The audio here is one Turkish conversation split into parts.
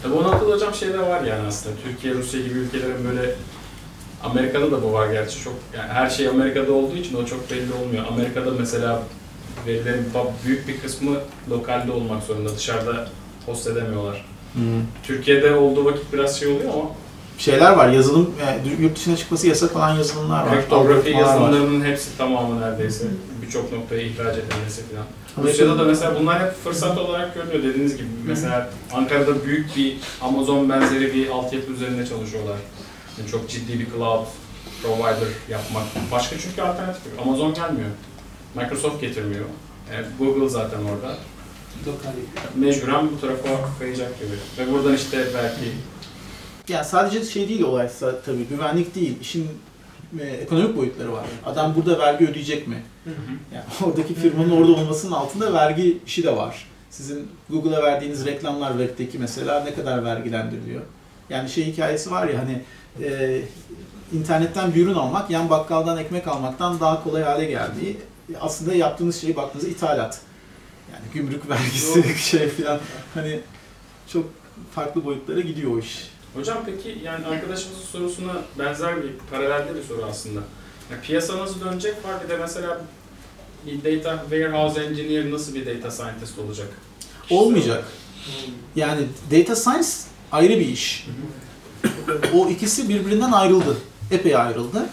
Tabii 16'da hocam şey de var yani aslında. Türkiye, Rusya gibi ülkelerin böyle Amerika'da da bu var gerçi çok yani her şey Amerika'da olduğu için o çok belli olmuyor. Amerika'da mesela verilerin büyük bir kısmı lokalde olmak zorunda. Dışarıda host edemiyorlar. Türkiye'de olduğu vakit biraz şey oluyor ama şeyler var. Yazılım yurt dışına çıkması yasak olan yazılımlar var. Kriptografi yazılımlarının hepsi tamamı neredeyse. Birçok noktaya ihraç edilmesi falan. Rusya'da da mesela bunlar hep fırsat olarak görünüyor dediğiniz gibi. Mesela Ankara'da büyük bir Amazon benzeri bir altyapı üzerinde çalışıyorlar. Yani çok ciddi bir cloud provider yapmak. Başka çünkü alternatif yok. Amazon gelmiyor. Microsoft getirmiyor. Google zaten orada. Mecburen bu tarafa kayacak gibi. Ve buradan işte belki... Yani sadece şey değil olay tabii, güvenlik değil. İşin ekonomik boyutları var. Adam burada vergi ödeyecek mi? Yani oradaki firmanın orada olmasının altında vergi işi de var. Sizin Google'a verdiğiniz reklamlar web'deki mesela ne kadar vergilendiriliyor? Yani şey hikayesi var ya hani internetten bir ürün almak, yan bakkaldan ekmek almaktan daha kolay hale geldiği. Aslında yaptığınız şey baktığınızda ithalat. Yani gümrük vergisi şey filan hani çok farklı boyutlara gidiyor o iş. Hocam peki yani arkadaşımızın sorusuna benzer bir paralelde bir soru aslında. Yani piyasa nasıl dönecek var bir de mesela bir data warehouse engineer nasıl bir data scientist olacak? Olmayacak. Yani data science ayrı bir iş. O ikisi birbirinden ayrıldı. Epey ayrıldı.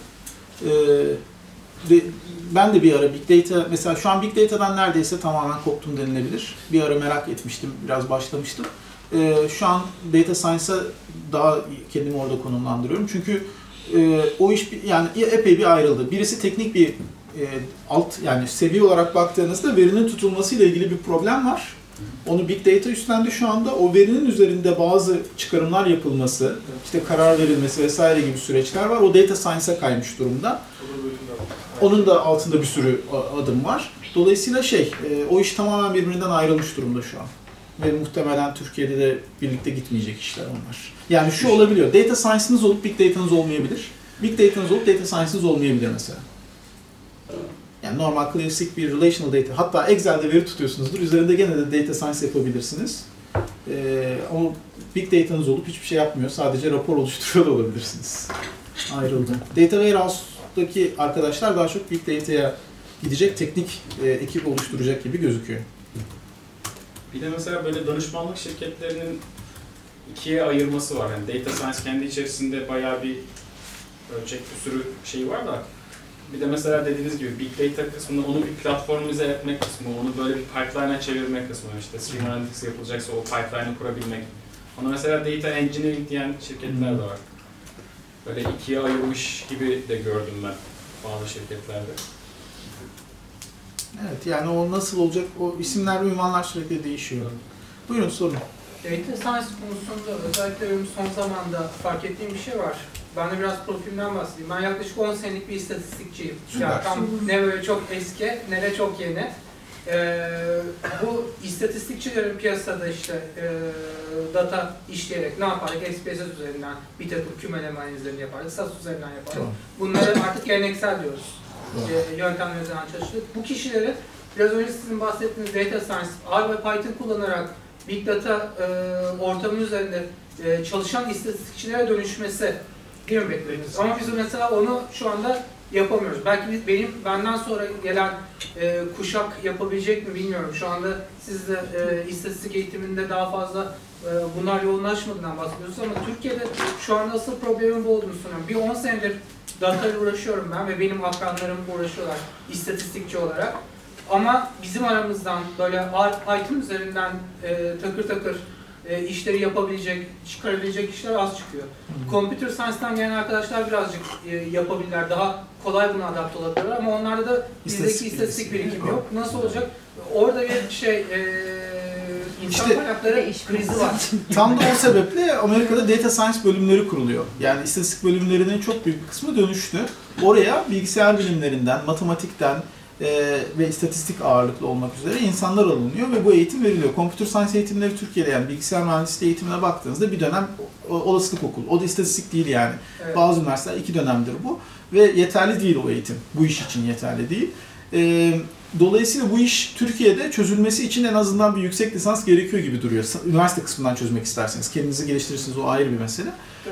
Ben de bir ara Big Data, mesela şu an Big Data'dan neredeyse tamamen koptum denilebilir. Bir ara merak etmiştim, biraz başlamıştım. Şu an Data Science'a daha kendimi orada konumlandırıyorum. Çünkü o iş yani epey bir ayrıldı. Birisi teknik bir yani seviye olarak baktığınızda verinin tutulmasıyla ilgili bir problem var. Onu Big Data üstlendi şu anda. O verinin üzerinde bazı çıkarımlar yapılması, işte karar verilmesi vesaire gibi süreçler var. O Data Science'a kaymış durumda. Onun da altında bir sürü adım var. Dolayısıyla o iş tamamen birbirinden ayrılmış durumda şu an. Ve muhtemelen Türkiye'de de birlikte gitmeyecek işler onlar. Yani şu olabiliyor, data science'ınız olup big data'nız olmayabilir. Big data'nız olup data science'ınız olmayabilir mesela. Yani normal klasik bir relational data, hatta Excel'de veri tutuyorsunuzdur, üzerinde gene de data science yapabilirsiniz. Ama big data'nız olup hiçbir şey yapmıyor, sadece rapor oluşturuyor da olabilirsiniz. Ayrıldı. Data Warehouse'daki arkadaşlar daha çok big data'ya gidecek, teknik ekip oluşturacak gibi gözüküyor. Bir de mesela böyle danışmanlık şirketlerinin ikiye ayırması var. Yani data science kendi içerisinde bayağı bir ölçek bir sürü şey var da bir de mesela dediğiniz gibi big data kısmını onu bir platformize etmek kısmı, onu böyle bir pipeline'a çevirmek kısmı, işte stream analytics yapılacaksa o pipeline'ı kurabilmek. Ona mesela data engineering diyen şirketler de var. Böyle ikiye ayırmış gibi de gördüm ben bazı şirketlerde. Evet, yani o nasıl olacak, o isimler ve ünvanlar sürekli değişiyor. Buyurun sorun. Data Science konusunda özellikle benim son zamanda fark ettiğim bir şey var. Ben de biraz profilimden bahsedeyim. Ben yaklaşık 10 senelik bir istatistikçiyim. Yani tam ne böyle çok eski, ne de çok yeni. Bu istatistikçilerin piyasada işte data işleyerek ne yapardık? SPSS üzerinden bir takım kümeleme analizlerini yapardık, SAS üzerinden yapardık. Tamam. Bunları artık geleneksel diyoruz. Yöntemler üzerinden çalıştık. Bu kişilerin biraz önce sizin bahsettiğiniz data science, R ve Python kullanarak Big Data ortamı üzerinde çalışan istatistikçilere dönüşmesi değil mi beklediğimiz? Ama biz mesela onu şu anda yapamıyoruz. Belki benden sonra gelen kuşak yapabilecek mi bilmiyorum. Şu anda siz de istatistik eğitiminde daha fazla bunlar yoğunlaşmadığından bahsediyorsunuz ama Türkiye'de şu anda asıl problemin bu olduğunu sanıyorum. Bir 10 senedir data ile uğraşıyorum ben ve benim akranlarım uğraşıyorlar istatistikçi olarak. Ama bizim aramızdan böyle Python üzerinden takır takır işleri yapabilecek, çıkarabilecek işler az çıkıyor. Computer Science'dan gelen arkadaşlar birazcık yapabilirler, daha kolay buna adapte olabilirler ama onlarda da bizdeki istatistik birikimi yok. Nasıl olacak? Orada bir İnsan kaynakları krizi var. Tam da o sebeple Amerika'da data science bölümleri kuruluyor. Yani istatistik bölümlerinin çok büyük bir kısmı dönüştü. Oraya bilgisayar bilimlerinden, matematikten ve istatistik ağırlıklı olmak üzere insanlar alınıyor ve bu eğitim veriliyor. Computer science eğitimleri Türkiye'de, yani bilgisayar mühendisliği eğitimine baktığınızda bir dönem olasılık okulu. O da istatistik değil yani. Evet. Bazı üniversiteler 2 dönemdir bu ve yeterli değil o eğitim. Bu iş için yeterli değil. Dolayısıyla bu iş Türkiye'de çözülmesi için en azından bir yüksek lisans gerekiyor gibi duruyor. Üniversite kısmından çözmek isterseniz. Kendinizi geliştirirsiniz, o ayrı bir mesele.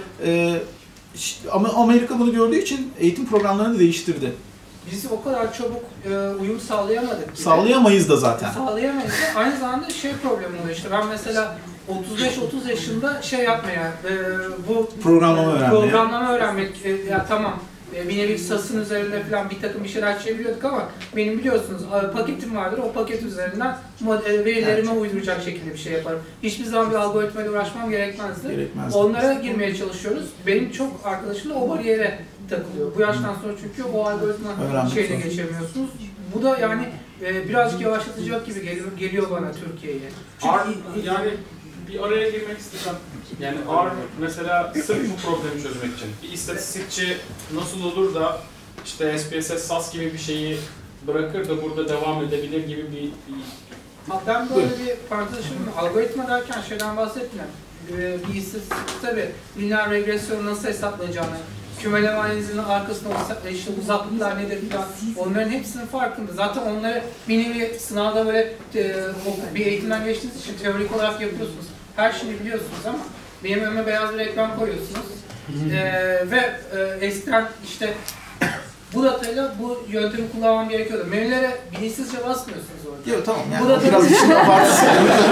Ama Amerika bunu gördüğü için eğitim programlarını değiştirdi. Biz o kadar çabuk uyum sağlayamadık gibi. Sağlayamayız da zaten. Sağlayamayız da aynı zamanda şey problemi oluyor işte. Ben mesela 35-30 yaşında şey yapmaya, bu programlama öğrenmek, ya tamam bir nevi SAS'ın üzerinde falan bir takım bir şeyler çeviriyorduk ama benim biliyorsunuz paketim vardır, o paket üzerinden verilerime uyduracak şekilde bir şey yaparım. Hiçbir zaman bir algoritmayla uğraşmam gerekmezdi. Onlara girmeye çalışıyoruz. Benim çok arkadaşım da o bariyere takılıyor. Bu yaştan sonra çünkü o algoritma şeyle geçemiyorsunuz. Bu da yani birazcık yavaşlatacak gibi geliyor bana Türkiye'ye. Yani bir araya girmek istesem, yani R mesela sırf bu problemi çözmek için bir istatistikçi nasıl olur da işte SPSS, SAS gibi bir şeyi bırakır da burada devam edebilir gibi bir... Ben böyle bir parantez açayım. Algoritma derken şeyden bahsetmiyorum. Bir istatistik tabii lineer regresyonu nasıl hesaplayacağını, kümeleme analizinin arkasında işte uzaklıklar nedir falan, onların hepsinin farkında. Zaten onları bir nevi sınavda böyle bir eğitimden geçtiğiniz için teorik olarak yapıyorsunuz. Her şeyi biliyorsunuz ama benim önüme beyaz bir ekran koyuyorsunuz. Ve eskiden işte bu datayla bu yöntemi kullanmam gerekiyordu. Menülere bilinçsizce basmıyorsunuz orada. Yok tamam yani bu biraz işin abartısı.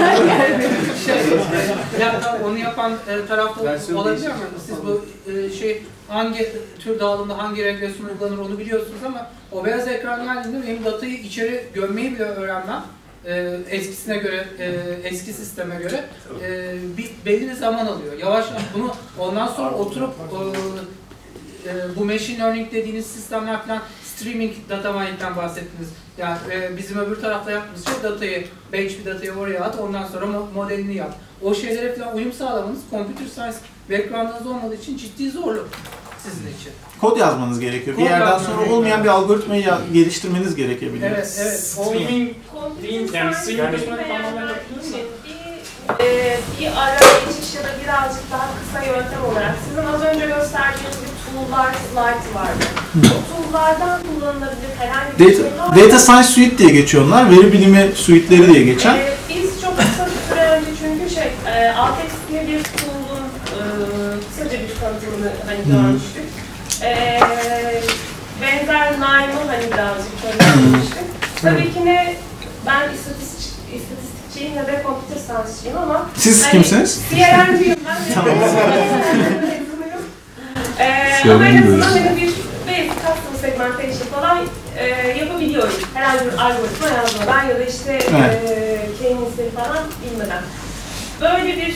Onu yapan tarafta olabilir ama siz bu hangi tür dağılımda hangi regresyon uygulanır onu biliyorsunuz ama o beyaz ekran geldiğinde benim datayı içeri gömmeyi bile öğrenmem eskisine göre, eski sisteme göre belli bir zaman alıyor. Yavaş bunu ondan sonra oturup bu machine learning dediğiniz sistemler falan streaming data mining'den bahsettiniz. Yani bizim öbür tarafta yaptığımız şey datayı, batch bir datayı oraya at, ondan sonra modelini yap. O şeylere falan uyum sağlamanız computer science background'ınız olmadığı için ciddi zorluk sizin için. Kod yazmanız gerekiyor. Bir yerden sonra olmayan bir algoritmayı geliştirmeniz gerekebilir. Evet. Streaming değil, yani streaming kısmını tamamen bir ara geçiş ya da birazcık daha kısa yöntem olarak sizin az önce gösterdiğiniz bir tool'lar slide vardı. O tool'lardan kullanılabilir herhangi bir şey var. Data Science Suite diye geçiyor onlar. Veri bilimi suite'leri diye geçen. Biz çok kısa bir süre önce çünkü Altex diye bir tool'un kısaca bir tanıtımını görmüştük. Benzer Nime'ı birazcık tanıtmıştık. Tabii ki ben istatistikçiyim ya da computer science'ciyim ama siz kimsiniz? CRM'ciyim ben. Tamam. Ama en azından bir basic custom segmentation falan yapabiliyorum. Herhangi bir algoritma yazmadan ya da işte K-means'leri falan bilmeden. Böyle bir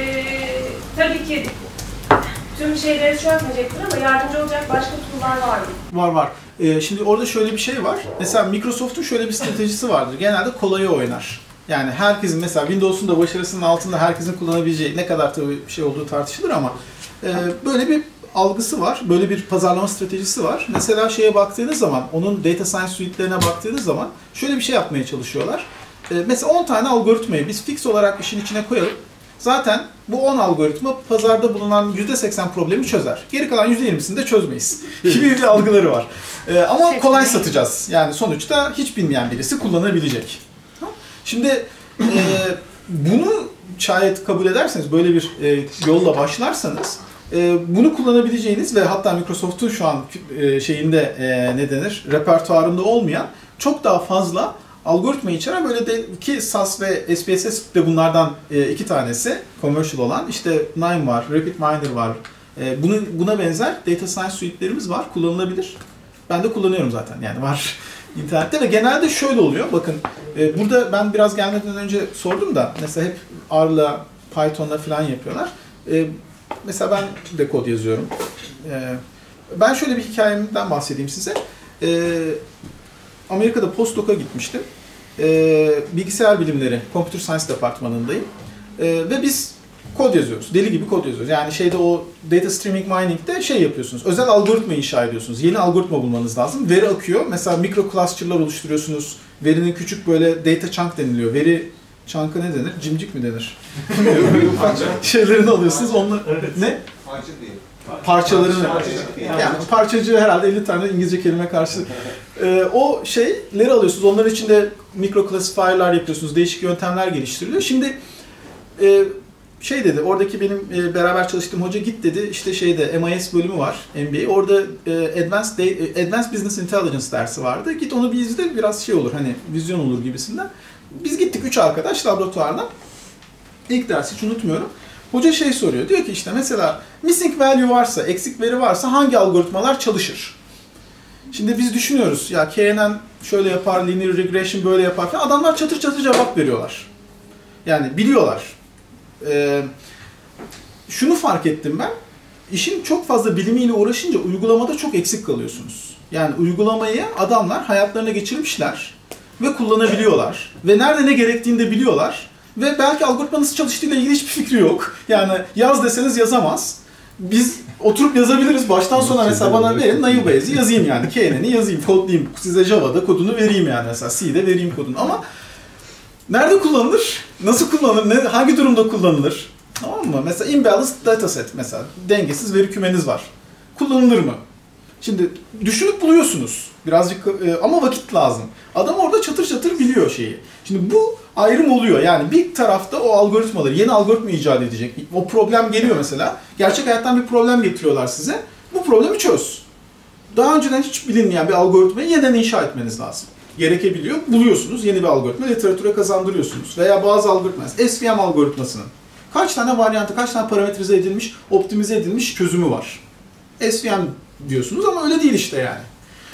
tabii ki tüm şeyleri çözmeyecektir ama yardımcı olacak başka tool'lar var mı? Var. Şimdi orada şöyle bir şey var. Mesela Microsoft'un şöyle bir stratejisi vardır. Genelde kolayı oynar. Yani herkesin mesela Windows'un da başarısının altında herkesin kullanabileceği ne kadar tabii bir şey olduğu tartışılır ama böyle bir algısı var. Böyle bir pazarlama stratejisi var. Mesela şeye baktığınız zaman, onun data science suite'lerine baktığınız zaman şöyle bir şey yapmaya çalışıyorlar. Mesela 10 tane algoritmayı biz fix olarak işin içine koyalım. Zaten bu 10 algoritma pazarda bulunan %80 problemi çözer. Geri kalan %20'sini de çözmeyiz gibi bir algıları var. Ama kolay satacağız. Yani sonuçta hiç bilmeyen birisi kullanabilecek. Şimdi bunu şayet kabul ederseniz, böyle bir yolla başlarsanız bunu kullanabileceğiniz ve hatta Microsoft'un şu an şeyinde repertuarında olmayan çok daha fazla algoritma içeren böyle de ki SAS ve SPSS de bunlardan iki tanesi commercial olan, işte Nime var, RapidMiner var. Buna benzer data science suite'lerimiz var, kullanılabilir. Ben de kullanıyorum zaten, yani var internette ve genelde şöyle oluyor. Bakın burada ben biraz gelmeden önce sordum da mesela hep R'la, Python'la falan yapıyorlar. Mesela ben de kod yazıyorum. Ben şöyle bir hikayemden bahsedeyim size. Amerika'da postdoc'a gitmiştim. Bilgisayar bilimleri, computer science departmanındayım. Ve biz kod yazıyoruz. Deli gibi kod yazıyoruz. Yani o data streaming mining'de şey yapıyorsunuz. Özel algoritma inşa ediyorsunuz. Yeni algoritma bulmanız lazım. Veri akıyor. Mesela mikro cluster'lar oluşturuyorsunuz. Verinin küçük böyle data chunk deniliyor. Veri chunk'a ne denir? Cimcik mi denir? Şeylerini alıyorsunuz. Onları ne? Parça değil. Parçalarını. Yani parçacığı herhalde 50 tane İngilizce kelime karşı O şeyleri alıyorsunuz. Onların içinde mikro classifier'lar yapıyorsunuz. Değişik yöntemler geliştiriliyor. Şimdi şey dedi, oradaki benim beraber çalıştığım hoca git dedi, işte şeyde MIS bölümü var, MBA. Orada Advanced Business Intelligence dersi vardı. Git onu bir izle, biraz şey olur, hani vizyon olur gibisinden. Biz gittik 3 arkadaş laboratuvardan. İlk dersi hiç unutmuyorum. Hoca şey soruyor, diyor ki işte mesela missing value varsa, eksik veri varsa hangi algoritmalar çalışır? Şimdi biz düşünüyoruz, ya KNN şöyle yapar, linear regression böyle yapar falan. Adamlar çatır çatır cevap veriyorlar. Yani biliyorlar. Şunu fark ettim ben, işin çok fazla bilimiyle uğraşınca uygulamada çok eksik kalıyorsunuz. Yani uygulamayı adamlar hayatlarına geçirmişler ve kullanabiliyorlar. Ve nerede ne gerektiğini de biliyorlar. Ve belki algoritma nasıl çalıştığıyla ilgili hiçbir fikri yok. Yani yaz deseniz yazamaz. Biz oturup yazabiliriz baştan sona, mesela bana verin Naive Bayes'i yazayım yani. KNN'i yazayım, kodlayayım. Size Java'da kodunu vereyim yani, mesela C'de vereyim kodunu. Ama nerede kullanılır? Nasıl kullanılır? Hangi durumda kullanılır? Tamam mı? Mesela imbalanced dataset, mesela dengesiz veri kümeniz var. Kullanılır mı? Şimdi düşünüp buluyorsunuz. Birazcık ama vakit lazım. Adam orada çatır çatır biliyor şeyi. Şimdi bu ayrım oluyor. Yani bir tarafta o algoritmaları, yeni algoritma icat edecek. O problem geliyor mesela. Gerçek hayattan bir problem getiriyorlar size. Bu problemi çöz. Daha önceden hiç bilinmeyen bir algoritmayı yeniden inşa etmeniz lazım. Gerekebiliyor. Buluyorsunuz. Yeni bir algoritma literatüre kazandırıyorsunuz. Veya bazı algoritmalar, SVM algoritmasının kaç tane varyantı, kaç tane parametrize edilmiş, optimize edilmiş çözümü var. SVM diyorsunuz ama öyle değil işte yani.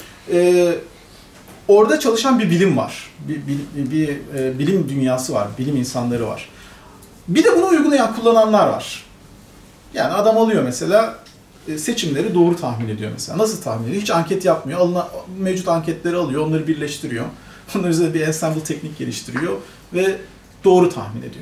Orada çalışan bir bilim var. Bir bilim dünyası var, bilim insanları var. Bir de bunu uygulayan, kullananlar var. Yani adam alıyor mesela, seçimleri doğru tahmin ediyor mesela. Nasıl tahmin ediyor? Hiç anket yapmıyor. Mevcut anketleri alıyor, onları birleştiriyor. Onlar üzerine bir ensemble teknik geliştiriyor ve doğru tahmin ediyor.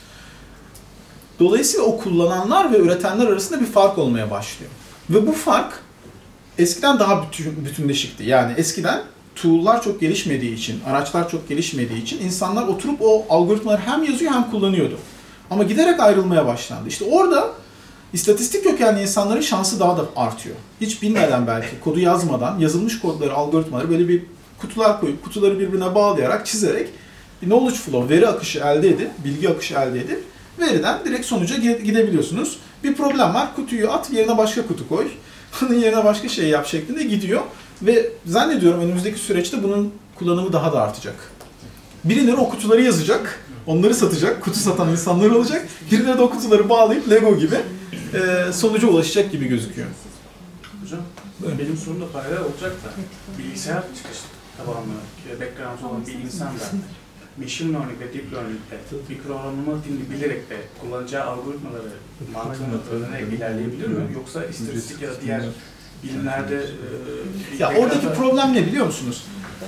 Dolayısıyla o kullananlar ve üretenler arasında bir fark olmaya başlıyor. Ve bu fark eskiden daha bütünleşikti. Yani eskiden tool'lar çok gelişmediği için, araçlar çok gelişmediği için insanlar oturup o algoritmaları hem yazıyor hem kullanıyordu. Ama giderek ayrılmaya başlandı. İşte orada istatistik kökenli insanların şansı daha da artıyor. Hiç bilmeden belki, kodu yazmadan yazılmış kodları, algoritmaları böyle bir kutular koyup, kutuları birbirine bağlayarak, çizerek bir knowledge flow, veri akışı elde edip, bilgi akışı elde edip veriden direkt sonuca gidebiliyorsunuz. Bir problem var, kutuyu at, yerine başka kutu koy. Onun yerine başka şey yap şeklinde gidiyor. Ve zannediyorum önümüzdeki süreçte bunun kullanımı daha da artacak. Birileri o kutuları yazacak, onları satacak, kutu satan insanlar olacak. Birileri de o kutuları bağlayıp Lego gibi sonuca ulaşacak gibi gözüküyor. Hocam, benim sorum da paralel olacak da bilgisayar çıkış tabanlı, background olan bir insan da machine learning ve deep learning'de mikroorganizma dilini bilerek de kullanacağı algoritmaları mantığını öğrenerek ilerleyebilir mi? Yoksa istatistik ya da diğer bilimlerde... Ya oradaki problem ne biliyor musunuz?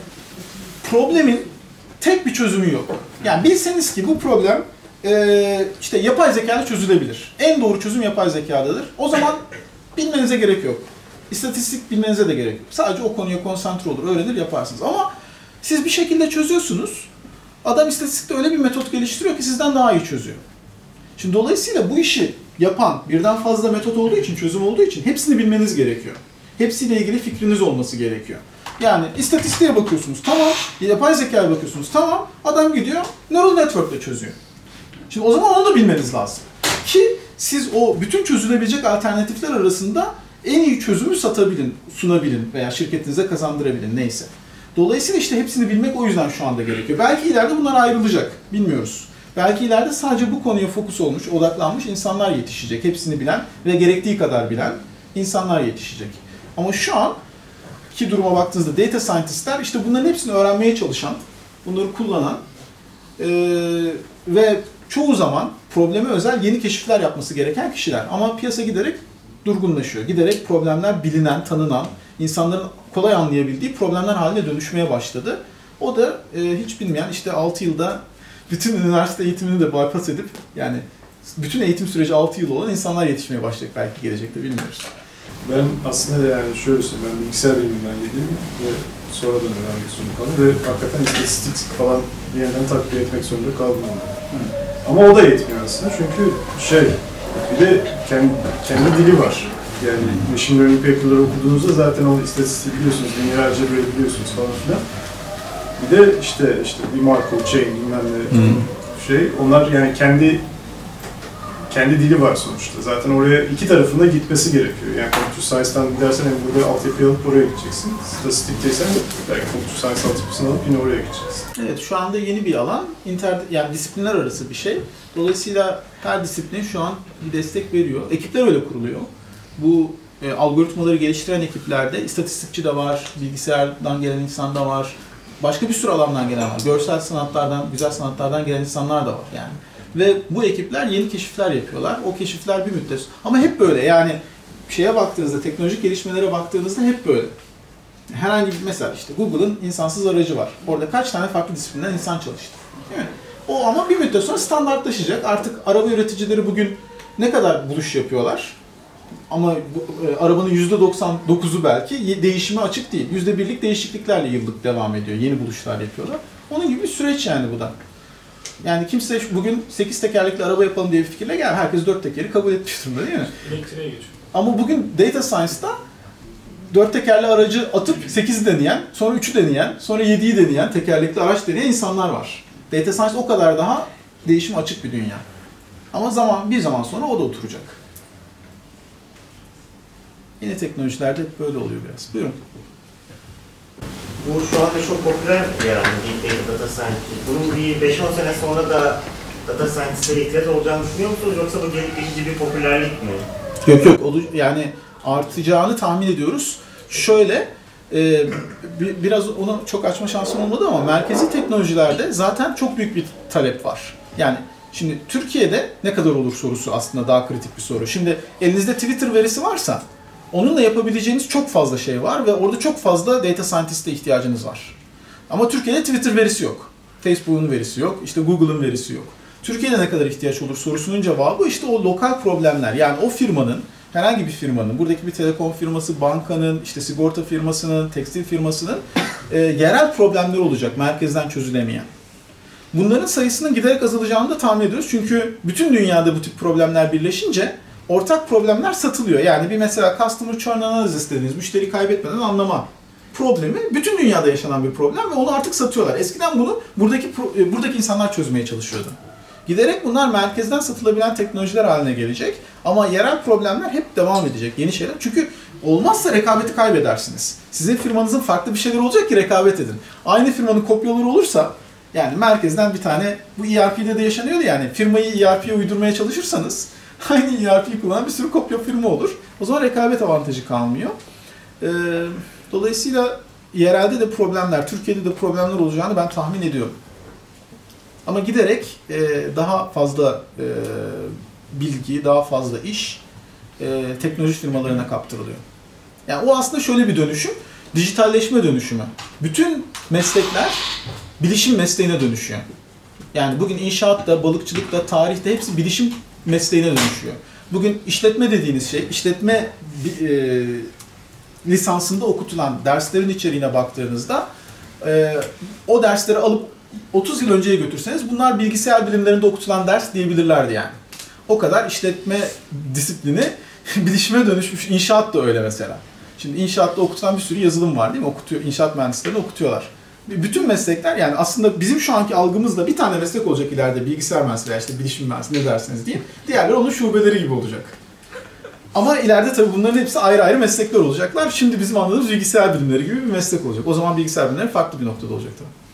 Problemin tek bir çözümü yok. Yani bilseniz ki bu problem işte yapay zekayla çözülebilir. En doğru çözüm yapay zekadadır. O zaman bilmenize gerek yok. İstatistik bilmenize de gerek yok. Sadece o konuya konsantre olur, öğrenir, yaparsınız. Ama siz bir şekilde çözüyorsunuz. Adam istatistikte öyle bir metot geliştiriyor ki sizden daha iyi çözüyor. Şimdi dolayısıyla bu işi yapan birden fazla metot olduğu için, çözüm olduğu için hepsini bilmeniz gerekiyor. Hepsiyle ilgili fikriniz olması gerekiyor. Yani istatistiğe bakıyorsunuz, tamam. Yapay zekaya bakıyorsunuz, tamam. Adam gidiyor, neural network'le çözüyor. Şimdi o zaman onu da bilmeniz lazım. Ki siz o bütün çözülebilecek alternatifler arasında en iyi çözümü satabilin, sunabilin veya şirketinize kazandırabilin, neyse. Dolayısıyla işte hepsini bilmek o yüzden şu anda gerekiyor. Belki ileride bunlar ayrılacak, bilmiyoruz. Belki ileride sadece bu konuya fokus olmuş, odaklanmış insanlar yetişecek. Hepsini bilen ve gerektiği kadar bilen insanlar yetişecek. Ama şu anki duruma baktığınızda data scientistler işte bunların hepsini öğrenmeye çalışan, bunları kullanan ve çoğu zaman probleme özel yeni keşifler yapması gereken kişiler. Ama piyasa giderek durgunlaşıyor. Giderek problemler bilinen, tanınan, insanların kolay anlayabildiği problemler haline dönüşmeye başladı. O da hiç bilmeyen işte 6 yılda bütün üniversite eğitimini de bypass edip yani bütün eğitim süreci 6 yıl olan insanlar yetişmeye başlayacak belki gelecekte, bilmiyoruz. Ben aslında yani şöyle söyleyeyim, ben bilgisayar biliminden geldim ve sonradan öğrenmek zorunda kaldım ve hakikaten istatistik falan bir yerden takviye etmek zorunda kaldım. Ama o da yetmiyor aslında çünkü bir de kendi dili var. Yani machine learning paper'ları okuduğunuzda zaten o istatistiği biliyorsunuz, lineer algebra'yı biliyorsunuz falan filan. Bir de işte bir Markov chain bilmem ne onlar yani kendi dili var sonuçta. Zaten oraya iki tarafında gitmesi gerekiyor. Yani computer science'dan gidersen hem burada altyapıyı alıp oraya gideceksin. Statistikteysen belki computer science altyapısını alıp yine oraya gideceksin. Evet, şu anda yeni bir alan. Yani disiplinler arası bir şey. Dolayısıyla her disiplin şu an bir destek veriyor. Ekipler öyle kuruluyor. Bu algoritmaları geliştiren ekiplerde istatistikçi de var, bilgisayardan gelen insan da var. Başka bir sürü alandan gelen var. Görsel sanatlardan, güzel sanatlardan gelen insanlar da var yani. Ve bu ekipler yeni keşifler yapıyorlar. O keşifler bir müddet. Ama hep böyle yani şeye baktığınızda, teknolojik gelişmelere baktığınızda hep böyle. Herhangi bir mesela işte Google'ın insansız aracı var. Orada kaç tane farklı disiplinden insan çalıştı. Değil mi? O ama bir müddet sonra standartlaşacak. Artık araba üreticileri bugün ne kadar buluş yapıyorlar? Ama arabanın %99'u belki değişime açık değil. %1'lik değişikliklerle yıllık devam ediyor. Yeni buluşlar yapıyorlar. Onun gibi bir süreç yani bu da. Yani kimse bugün 8 tekerlekli araba yapalım diye bir fikirle gel. Herkes 4 tekeri kabul etmiş durumda değil mi? Elektriğe geçiyor. Ama bugün data science'da 4 tekerli aracı atıp 8'i deneyen, sonra 3'ü deneyen, sonra 7'yi deneyen, tekerlekli araç deneyen insanlar var. Data science o kadar daha değişime açık bir dünya. Ama bir zaman sonra o da oturacak. Yeni teknolojilerde böyle oluyor biraz. Buyurun. Bu şu anda çok popüler yani Big Data, Data Science. Bunun bir 5-10 sene sonra da Data Science'lere ihtiyaç olacağını düşünüyor musunuz? Yoksa bu gelip geçici bir popülerlik mi? Yok. Yani artacağını tahmin ediyoruz. Şöyle, biraz onu çok açma şansım olmadı ama merkezi teknolojilerde zaten çok büyük bir talep var. Yani şimdi Türkiye'de ne kadar olur sorusu aslında daha kritik bir soru. Şimdi elinizde Twitter verisi varsa onunla yapabileceğiniz çok fazla şey var ve orada çok fazla data scientist'e ihtiyacınız var. Ama Türkiye'de Twitter verisi yok. Facebook'un verisi yok, işte Google'ın verisi yok. Türkiye'de ne kadar ihtiyaç olur sorusunun cevabı işte o lokal problemler. Yani o firmanın, herhangi bir firmanın, buradaki bir telekom firması, bankanın, işte sigorta firmasının, tekstil firmasının yerel problemleri olacak, merkezden çözülemeyen. Bunların sayısının giderek azalacağını da tahmin ediyoruz. Çünkü bütün dünyada bu tip problemler birleşince ortak problemler satılıyor. Yani bir mesela customer churn analysis dediğiniz müşteri kaybetmeden anlama problemi bütün dünyada yaşanan bir problem ve onu artık satıyorlar. Eskiden bunu buradaki insanlar çözmeye çalışıyordu. Giderek bunlar merkezden satılabilen teknolojiler haline gelecek ama yerel problemler hep devam edecek, yeni şeyler. Çünkü olmazsa rekabeti kaybedersiniz. Sizin firmanızın farklı bir şeyler olacak ki rekabet edin. Aynı firmanın kopyaları olursa yani merkezden bir tane, bu ERP'de de yaşanıyordu yani firmayı ERP'ye uydurmaya çalışırsanız aynı ERP'yi kullanan bir sürü kopya firma olur. O zaman rekabet avantajı kalmıyor. Dolayısıyla yerelde de problemler, Türkiye'de de problemler olacağını ben tahmin ediyorum. Ama giderek daha fazla bilgi, daha fazla iş teknoloji firmalarına kaptırılıyor. Yani o aslında şöyle bir dönüşüm, dijitalleşme dönüşümü. Bütün meslekler bilişim mesleğine dönüşüyor. Yani bugün inşaatta, balıkçılıkta, tarihte hepsi bilişim mesleğine dönüşüyor. Bugün işletme dediğiniz şey, işletme lisansında okutulan derslerin içeriğine baktığınızda o dersleri alıp 30 yıl önceye götürseniz bunlar bilgisayar bilimlerinde okutulan ders diyebilirlerdi yani. O kadar işletme disiplini bilişime dönüşmüş. İnşaat da öyle mesela. Şimdi inşaatta okutulan bir sürü yazılım var değil mi? İnşaat mühendislerini okutuyorlar. Bütün meslekler yani aslında bizim şu anki algımızda bir tane meslek olacak ileride bilgisayar mühendisliği veya işte bilişim mühendisliği ne derseniz diyeyim. Diğerleri onun şubeleri gibi olacak. Ama ileride tabii bunların hepsi ayrı ayrı meslekler olacaklar. Şimdi bizim anladığımız bilgisayar bilimleri gibi bir meslek olacak. O zaman bilgisayar bilimleri farklı bir noktada olacak tabii.